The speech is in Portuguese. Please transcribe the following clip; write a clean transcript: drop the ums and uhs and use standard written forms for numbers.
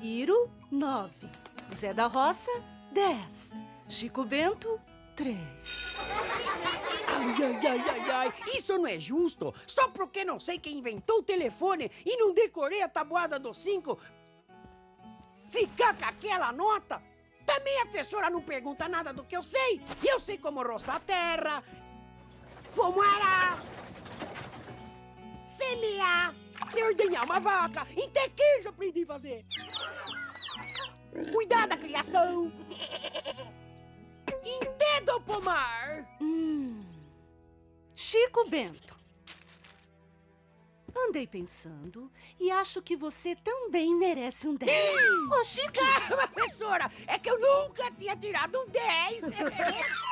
Iro, 9. Zé da Roça, 10. Chico Bento, 3. Ai, isso não é justo. Só porque não sei quem inventou o telefone e não decorei a tabuada dos 5, ficar com aquela nota? Também a professora não pergunta nada do que eu sei. E eu sei como roçar a terra, como arar, semear, se ordenhar uma vaca. Até queijo aprendi a fazer. Cuidar da criação. Entendo o pomar. Chico Bento. Andei pensando e acho que você também merece um 10. Ô, Chico! Calma, professora! É que eu nunca tinha tirado um 10.